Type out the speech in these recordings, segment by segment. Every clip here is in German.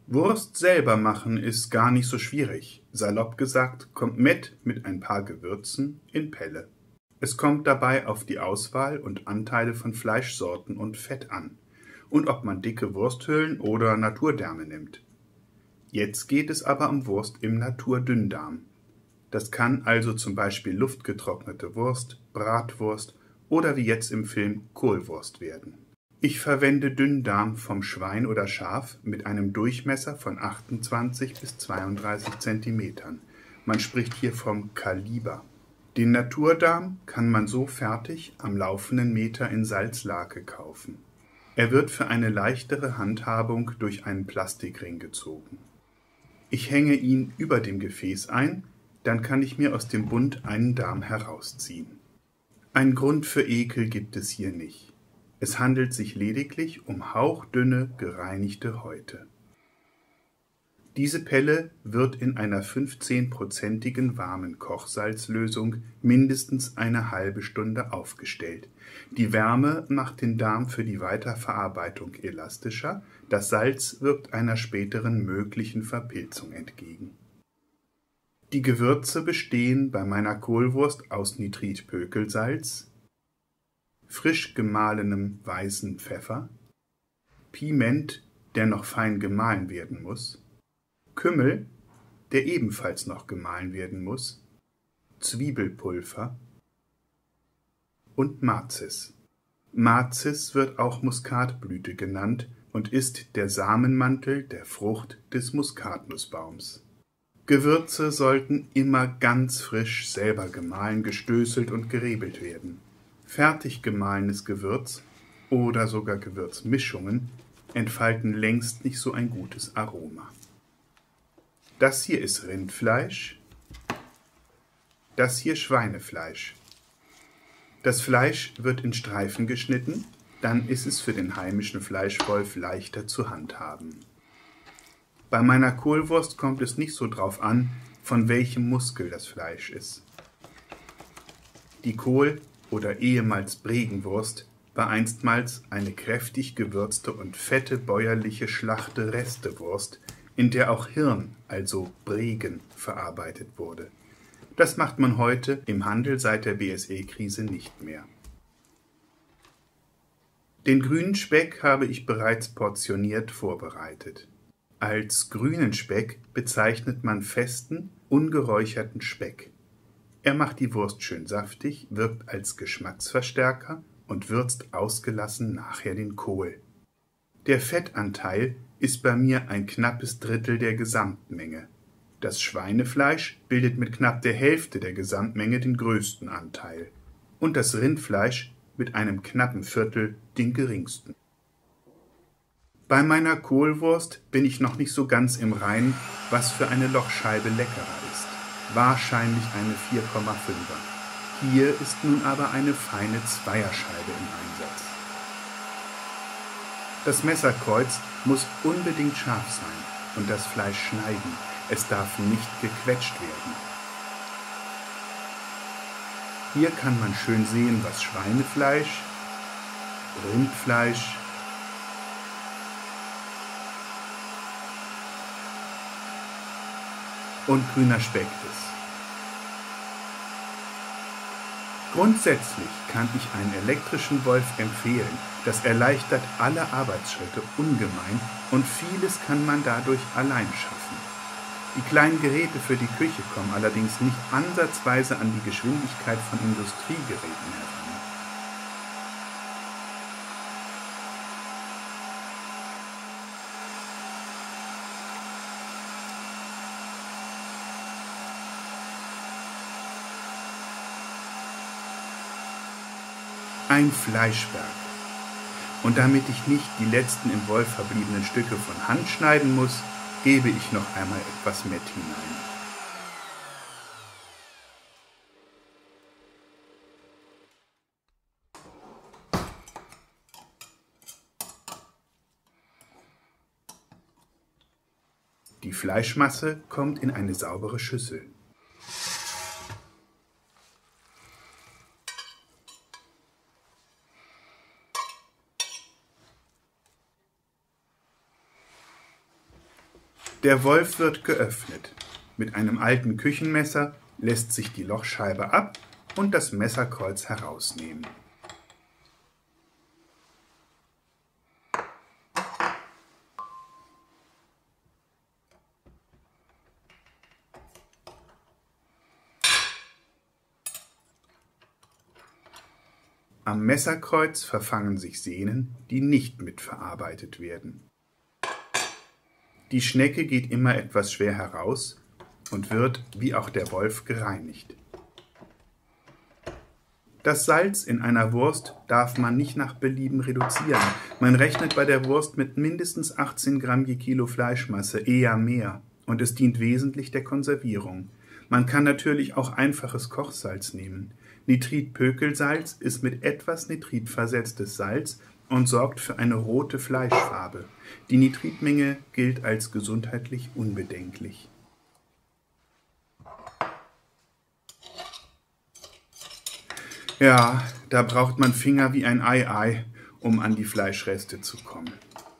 Wurst selber machen ist gar nicht so schwierig. Salopp gesagt, kommt Mett mit ein paar Gewürzen in Pelle. Es kommt dabei auf die Auswahl und Anteile von Fleischsorten und Fett an und ob man dicke Wursthüllen oder Naturdärme nimmt. Jetzt geht es aber um Wurst im Naturdünndarm. Das kann also zum Beispiel luftgetrocknete Wurst, Bratwurst oder wie jetzt im Film Kohlwurst werden. Ich verwende Dünndarm vom Schwein oder Schaf mit einem Durchmesser von 28 bis 32 cm. Man spricht hier vom Kaliber. Den Naturdarm kann man so fertig am laufenden Meter in Salzlake kaufen. Er wird für eine leichtere Handhabung durch einen Plastikring gezogen. Ich hänge ihn über dem Gefäß ein, dann kann ich mir aus dem Bund einen Darm herausziehen. Ein Grund für Ekel gibt es hier nicht. Es handelt sich lediglich um hauchdünne, gereinigte Häute. Diese Pelle wird in einer 15-prozentigen warmen Kochsalzlösung mindestens eine halbe Stunde aufgestellt. Die Wärme macht den Darm für die Weiterverarbeitung elastischer, das Salz wirkt einer späteren möglichen Verpilzung entgegen. Die Gewürze bestehen bei meiner Kohlwurst aus Nitrit-Pökelsalz, frisch gemahlenem weißen Pfeffer, Piment, der noch fein gemahlen werden muss, Kümmel, der ebenfalls noch gemahlen werden muss, Zwiebelpulver und Mazis. Mazis wird auch Muskatblüte genannt und ist der Samenmantel der Frucht des Muskatnussbaums. Gewürze sollten immer ganz frisch selber gemahlen, gestößelt und gerebelt werden. Fertig gemahlenes Gewürz oder sogar Gewürzmischungen entfalten längst nicht so ein gutes Aroma. Das hier ist Rindfleisch, das hier Schweinefleisch. Das Fleisch wird in Streifen geschnitten, dann ist es für den heimischen Fleischwolf leichter zu handhaben. Bei meiner Kohlwurst kommt es nicht so drauf an, von welchem Muskel das Fleisch ist. Die Kohl- oder ehemals Bregenwurst war einstmals eine kräftig gewürzte und fette bäuerliche Schlachte Restewurst, in der auch Hirn, also Bregen, verarbeitet wurde. Das macht man heute im Handel seit der BSE-Krise nicht mehr. Den grünen Speck habe ich bereits portioniert vorbereitet. Als grünen Speck bezeichnet man festen, ungeräucherten Speck. Er macht die Wurst schön saftig, wirkt als Geschmacksverstärker und würzt ausgelassen nachher den Kohl. Der Fettanteil ist bei mir ein knappes Drittel der Gesamtmenge. Das Schweinefleisch bildet mit knapp der Hälfte der Gesamtmenge den größten Anteil und das Rindfleisch mit einem knappen Viertel den geringsten. Bei meiner Kohlwurst bin ich noch nicht so ganz im Reinen, was für eine Lochscheibe leckerer ist. Wahrscheinlich eine 4,5er. Hier ist nun aber eine feine Zweierscheibe im Einsatz. Das Messerkreuz muss unbedingt scharf sein und das Fleisch schneiden. Es darf nicht gequetscht werden. Hier kann man schön sehen, was Schweinefleisch, Rindfleisch, und grüner Speck ist. Grundsätzlich kann ich einen elektrischen Wolf empfehlen. Das erleichtert alle Arbeitsschritte ungemein und vieles kann man dadurch allein schaffen. Die kleinen Geräte für die Küche kommen allerdings nicht ansatzweise an die Geschwindigkeit von Industriegeräten heran. Ein Fleischberg. Und damit ich nicht die letzten im Wolf verbliebenen Stücke von Hand schneiden muss, gebe ich noch einmal etwas Mett hinein. Die Fleischmasse kommt in eine saubere Schüssel. Der Wolf wird geöffnet. Mit einem alten Küchenmesser lässt sich die Lochscheibe ab und das Messerkreuz herausnehmen. Am Messerkreuz verfangen sich Sehnen, die nicht mitverarbeitet werden. Die Schnecke geht immer etwas schwer heraus und wird, wie auch der Wolf, gereinigt. Das Salz in einer Wurst darf man nicht nach Belieben reduzieren. Man rechnet bei der Wurst mit mindestens 18 Gramm je Kilo Fleischmasse, eher mehr, und es dient wesentlich der Konservierung. Man kann natürlich auch einfaches Kochsalz nehmen. Nitrit-Pökelsalz ist mit etwas Nitrit versetztes Salz und sorgt für eine rote Fleischfarbe. Die Nitritmenge gilt als gesundheitlich unbedenklich. Ja, da braucht man Finger wie ein Ei, um an die Fleischreste zu kommen.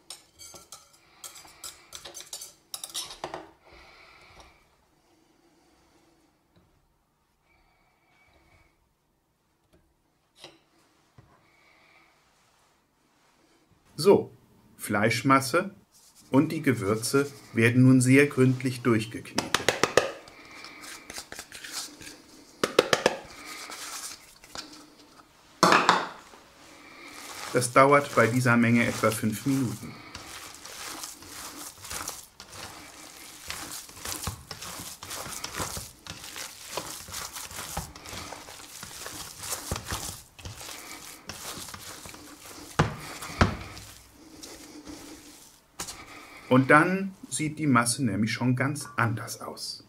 So, Fleischmasse und die Gewürze werden nun sehr gründlich durchgeknetet. Das dauert bei dieser Menge etwa 5 Minuten. Und dann sieht die Masse nämlich schon ganz anders aus.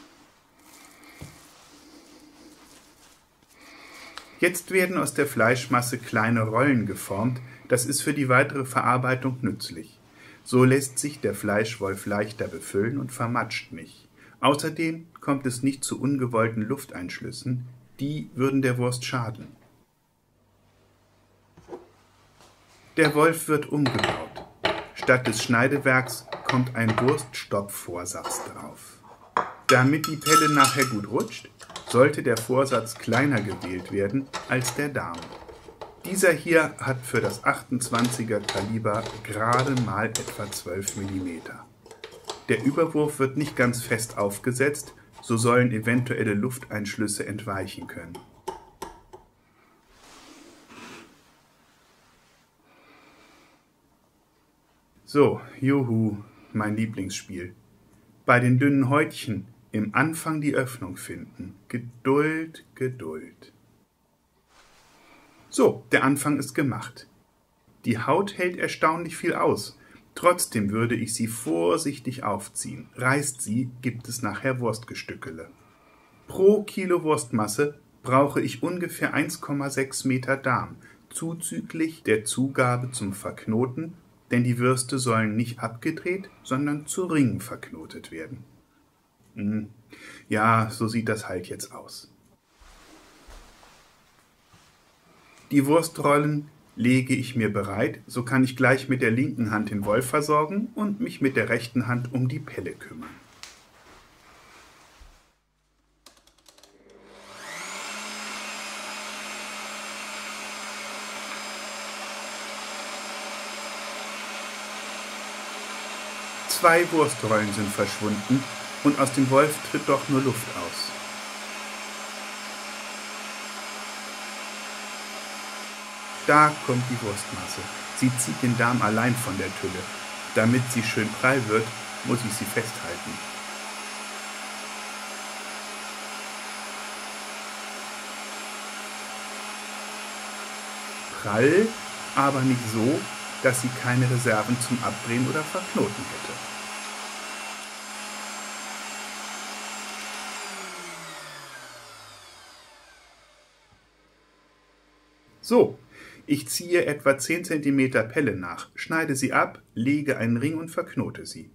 Jetzt werden aus der Fleischmasse kleine Rollen geformt, das ist für die weitere Verarbeitung nützlich. So lässt sich der Fleischwolf leichter befüllen und vermatscht nicht. Außerdem kommt es nicht zu ungewollten Lufteinschlüssen, die würden der Wurst schaden. Der Wolf wird umgebaut. Statt des Schneidewerks kommt ein Wurststopfvorsatz drauf. Damit die Pelle nachher gut rutscht, sollte der Vorsatz kleiner gewählt werden als der Darm. Dieser hier hat für das 28er Kaliber gerade mal etwa 12 mm. Der Überwurf wird nicht ganz fest aufgesetzt, so sollen eventuelle Lufteinschlüsse entweichen können. So, juhu, mein Lieblingsspiel. Bei den dünnen Häutchen im Anfang die Öffnung finden. Geduld, Geduld. So, der Anfang ist gemacht. Die Haut hält erstaunlich viel aus. Trotzdem würde ich sie vorsichtig aufziehen. Reißt sie, gibt es nachher Wurstgestückele. Pro Kilo Wurstmasse brauche ich ungefähr 1,6 Meter Darm, zuzüglich der Zugabe zum Verknoten, denn die Würste sollen nicht abgedreht, sondern zu Ringen verknotet werden. Ja, so sieht das halt jetzt aus. Die Wurstrollen lege ich mir bereit, so kann ich gleich mit der linken Hand den Wolf versorgen und mich mit der rechten Hand um die Pelle kümmern. Zwei Wurstrollen sind verschwunden und aus dem Wolf tritt doch nur Luft aus. Da kommt die Wurstmasse. Sie zieht den Darm allein von der Tülle. Damit sie schön prall wird, muss ich sie festhalten. Prall, aber nicht so, dass sie keine Reserven zum Abdrehen oder Verknoten hätte. So, ich ziehe etwa 10 cm Pelle nach, schneide sie ab, lege einen Ring und verknote sie.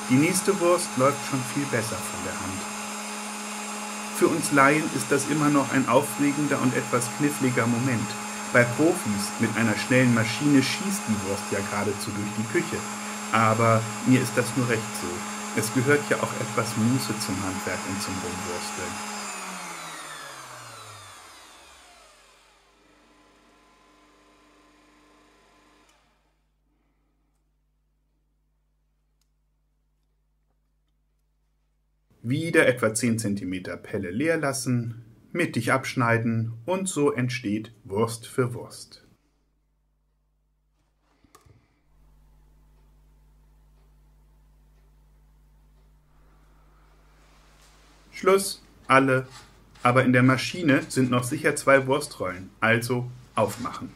Die nächste Wurst läuft schon viel besser von der Hand. Für uns Laien ist das immer noch ein aufregender und etwas kniffliger Moment. Bei Profis mit einer schnellen Maschine schießt die Wurst ja geradezu durch die Küche. Aber mir ist das nur recht so. Es gehört ja auch etwas Muße zum Handwerk und zum Rumwursteln. Wieder etwa 10 cm Pelle leer lassen, mittig abschneiden und so entsteht Wurst für Wurst. Schluss, alle, aber in der Maschine sind noch sicher 2 Wurstrollen, also aufmachen.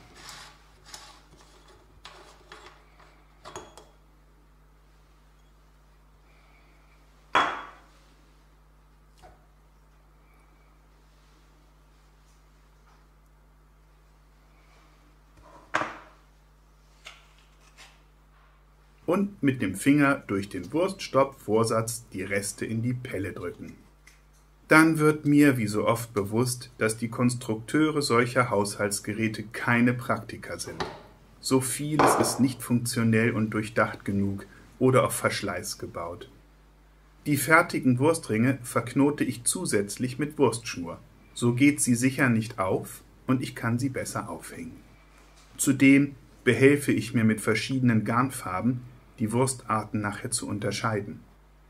Und mit dem Finger durch den Wurststopp-Vorsatz die Reste in die Pelle drücken. Dann wird mir wie so oft bewusst, dass die Konstrukteure solcher Haushaltsgeräte keine Praktiker sind. So vieles ist nicht funktionell und durchdacht genug oder auf Verschleiß gebaut. Die fertigen Wurstringe verknote ich zusätzlich mit Wurstschnur. So geht sie sicher nicht auf und ich kann sie besser aufhängen. Zudem behelfe ich mir mit verschiedenen Garnfarben, die Wurstarten nachher zu unterscheiden.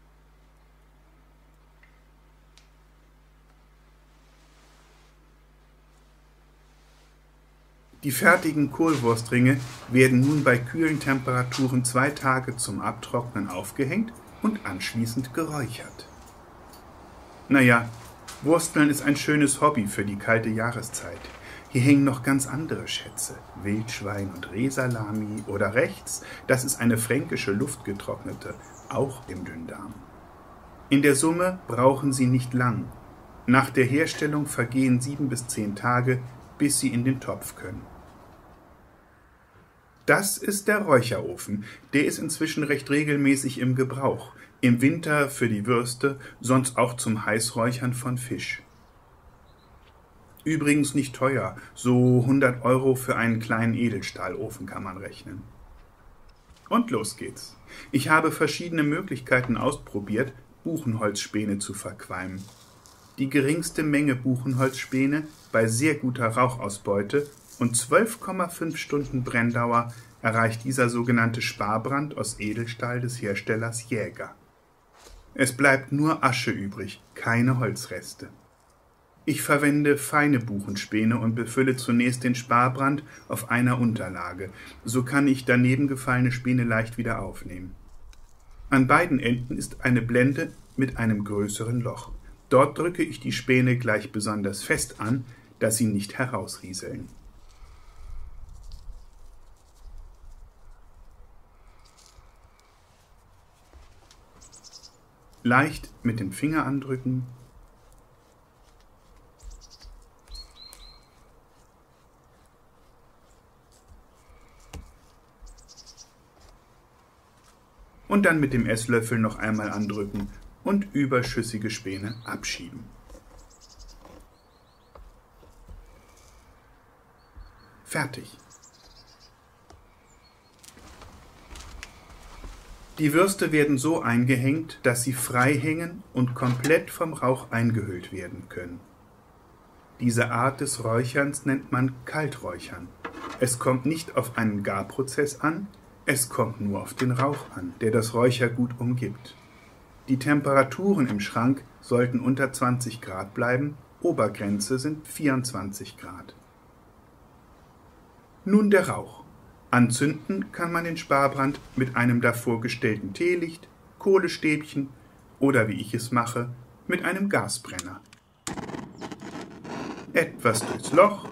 Die fertigen Kohlwurstringe werden nun bei kühlen Temperaturen 2 Tage zum Abtrocknen aufgehängt und anschließend geräuchert. Naja, Wursteln ist ein schönes Hobby für die kalte Jahreszeit. Hier hängen noch ganz andere Schätze, Wildschwein und Rehsalami oder rechts, das ist eine fränkische luftgetrocknete, auch im Dünndarm. In der Summe brauchen sie nicht lang. Nach der Herstellung vergehen 7 bis 10 Tage, bis sie in den Topf können. Das ist der Räucherofen, der ist inzwischen recht regelmäßig im Gebrauch, im Winter für die Würste, sonst auch zum Heißräuchern von Fisch. Übrigens nicht teuer, so 100 € für einen kleinen Edelstahlofen kann man rechnen. Und los geht's. Ich habe verschiedene Möglichkeiten ausprobiert, Buchenholzspäne zu verqualmen. Die geringste Menge Buchenholzspäne bei sehr guter Rauchausbeute und 12,5 Stunden Brenndauer erreicht dieser sogenannte Sparbrand aus Edelstahl des Herstellers Jäger. Es bleibt nur Asche übrig, keine Holzreste. Ich verwende feine Buchenspäne und befülle zunächst den Sparbrand auf einer Unterlage. So kann ich daneben gefallene Späne leicht wieder aufnehmen. An beiden Enden ist eine Blende mit einem größeren Loch. Dort drücke ich die Späne gleich besonders fest an, dass sie nicht herausrieseln. Leicht mit dem Finger andrücken. Und dann mit dem Esslöffel noch einmal andrücken und überschüssige Späne abschieben. Fertig. Die Würste werden so eingehängt, dass sie frei hängen und komplett vom Rauch eingehüllt werden können. Diese Art des Räucherns nennt man Kalträuchern. Es kommt nicht auf einen Garprozess an, es kommt nur auf den Rauch an, der das Räuchergut umgibt. Die Temperaturen im Schrank sollten unter 20 Grad bleiben, Obergrenze sind 24 Grad. Nun der Rauch. Anzünden kann man den Sparbrand mit einem davor gestellten Teelicht, Kohlestäbchen oder, wie ich es mache, mit einem Gasbrenner. Etwas durchs Loch.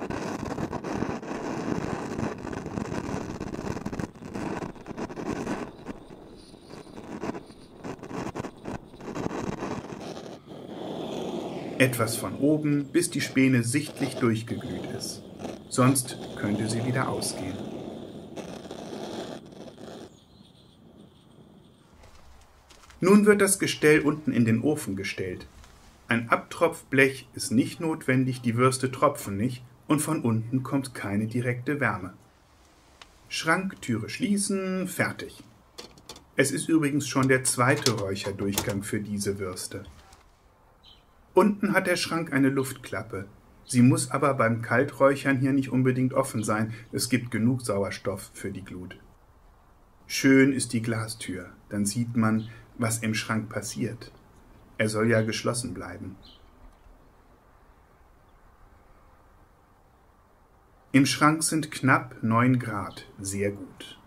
Etwas von oben, bis die Späne sichtlich durchgeglüht ist. Sonst könnte sie wieder ausgehen. Nun wird das Gestell unten in den Ofen gestellt. Ein Abtropfblech ist nicht notwendig, die Würste tropfen nicht und von unten kommt keine direkte Wärme. Schranktüre schließen, fertig. Es ist übrigens schon der zweite Räucherdurchgang für diese Würste. Unten hat der Schrank eine Luftklappe. Sie muss aber beim Kalträuchern hier nicht unbedingt offen sein, es gibt genug Sauerstoff für die Glut. Schön ist die Glastür, dann sieht man, was im Schrank passiert. Er soll ja geschlossen bleiben. Im Schrank sind knapp 9 Grad, sehr gut.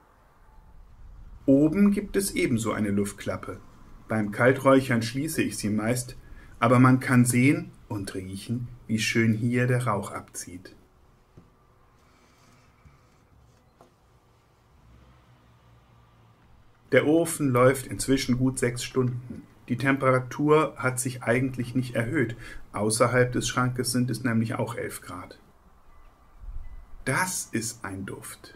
Oben gibt es ebenso eine Luftklappe. Beim Kalträuchern schließe ich sie meist, aber man kann sehen und riechen, wie schön hier der Rauch abzieht. Der Ofen läuft inzwischen gut 6 Stunden. Die Temperatur hat sich eigentlich nicht erhöht. Außerhalb des Schrankes sind es nämlich auch 11 Grad. Das ist ein Duft.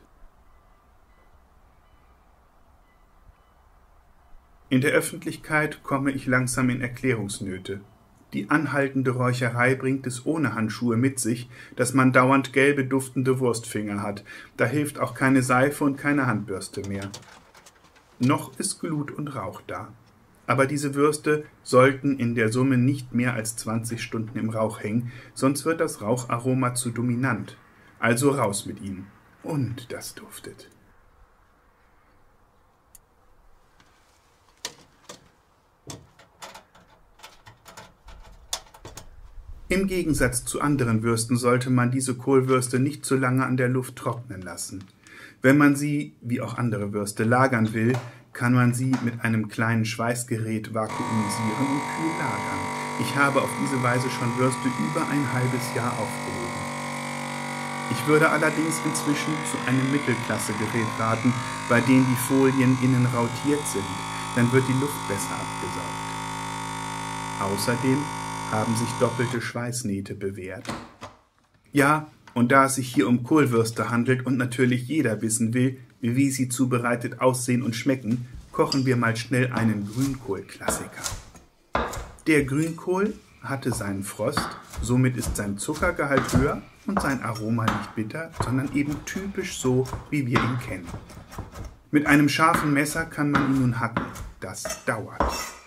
In der Öffentlichkeit komme ich langsam in Erklärungsnöte. Die anhaltende Räucherei bringt es ohne Handschuhe mit sich, dass man dauernd gelbe, duftende Wurstfinger hat. Da hilft auch keine Seife und keine Handbürste mehr. Noch ist Glut und Rauch da. Aber diese Würste sollten in der Summe nicht mehr als 20 Stunden im Rauch hängen, sonst wird das Raucharoma zu dominant. Also raus mit ihnen. Und das duftet. Im Gegensatz zu anderen Würsten sollte man diese Kohlwürste nicht zu lange an der Luft trocknen lassen. Wenn man sie, wie auch andere Würste, lagern will, kann man sie mit einem kleinen Schweißgerät vakuumisieren und kühl lagern. Ich habe auf diese Weise schon Würste über ein halbes Jahr aufgehoben. Ich würde allerdings inzwischen zu einem Mittelklasse-Gerät raten, bei dem die Folien innen rautiert sind, dann wird die Luft besser abgesaugt. Außerdem haben sich doppelte Schweißnähte bewährt. Ja, und da es sich hier um Kohlwürste handelt und natürlich jeder wissen will, wie sie zubereitet aussehen und schmecken, kochen wir mal schnell einen Grünkohl-Klassiker. Der Grünkohl hatte seinen Frost, somit ist sein Zuckergehalt höher und sein Aroma nicht bitter, sondern eben typisch so, wie wir ihn kennen. Mit einem scharfen Messer kann man ihn nun hacken. Das dauert.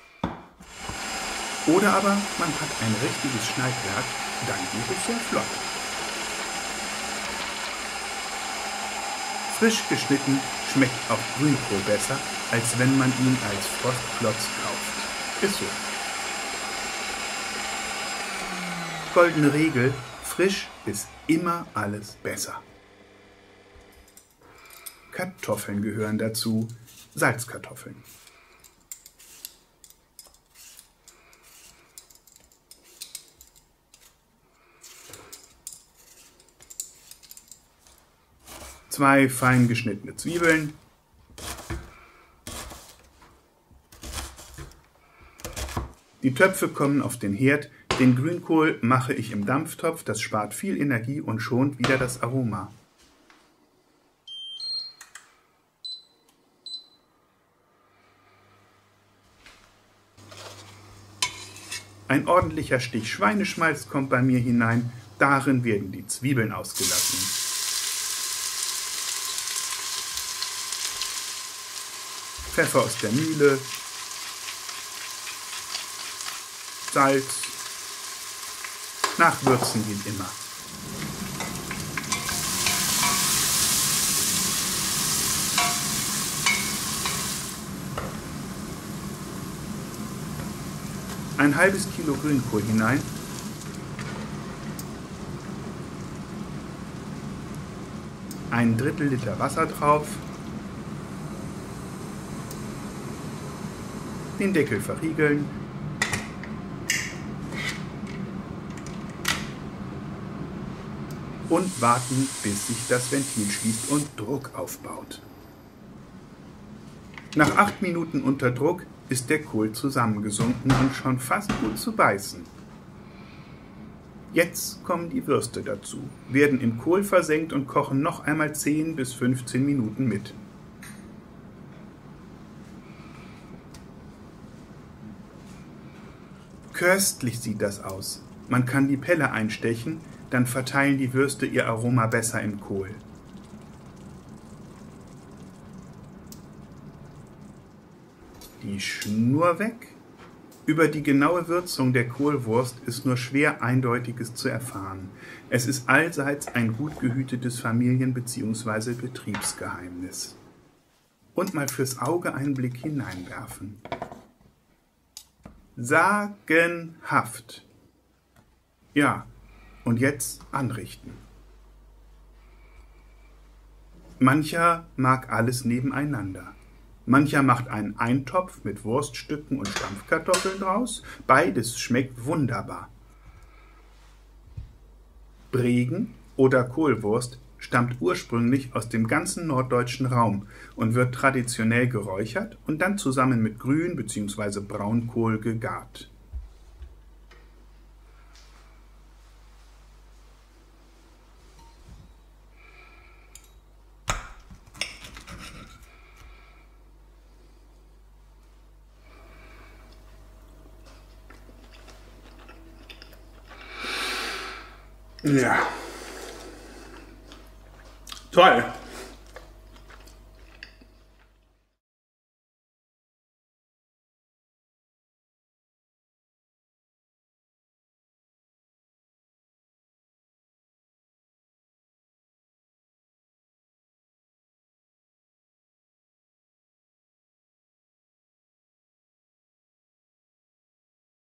Oder aber man hat ein richtiges Schneidwerk, dann geht es sehr flott. Frisch geschnitten schmeckt auch Grünkohl besser, als wenn man ihn als Frostklotz kauft. Ist so. Goldene Regel, frisch ist immer alles besser. Kartoffeln gehören dazu, Salzkartoffeln. Zwei fein geschnittene Zwiebeln, die Töpfe kommen auf den Herd, den Grünkohl mache ich im Dampftopf, das spart viel Energie und schont wieder das Aroma. Ein ordentlicher Stich Schweineschmalz kommt bei mir hinein, darin werden die Zwiebeln ausgelassen. Pfeffer aus der Mühle, Salz, nachwürzen geht immer. Ein halbes Kilo Grünkohl hinein. Ein Drittel Liter Wasser drauf. Den Deckel verriegeln. Und warten, bis sich das Ventil schließt und Druck aufbaut. Nach 8 Minuten unter Druck ist der Kohl zusammengesunken und schon fast gut zu beißen. Jetzt kommen die Würste dazu, werden im Kohl versenkt und kochen noch einmal 10 bis 15 Minuten mit. Köstlich sieht das aus. Man kann die Pelle einstechen, dann verteilen die Würste ihr Aroma besser im Kohl. Die Schnur weg. Über die genaue Würzung der Kohlwurst ist nur schwer Eindeutiges zu erfahren. Es ist allseits ein gut gehütetes Familien- bzw. Betriebsgeheimnis. Und mal fürs Auge einen Blick hineinwerfen. Sagenhaft. Ja, und jetzt anrichten. Mancher mag alles nebeneinander. Mancher macht einen Eintopf mit Wurststücken und Stampfkartoffeln draus. Beides schmeckt wunderbar. Bregen oder Kohlwurst stammt ursprünglich aus dem ganzen norddeutschen Raum und wird traditionell geräuchert und dann zusammen mit Grün- bzw. Braunkohl gegart. Ja. Toll.